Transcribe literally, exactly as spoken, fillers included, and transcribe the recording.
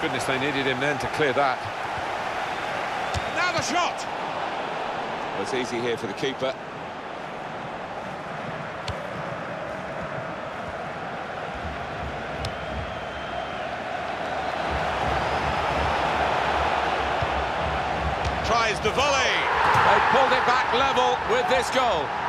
Goodness, they needed him then to clear that. Now the shot! Well, it's easy here for the keeper. Tries the volley. They pulled it back level with this goal.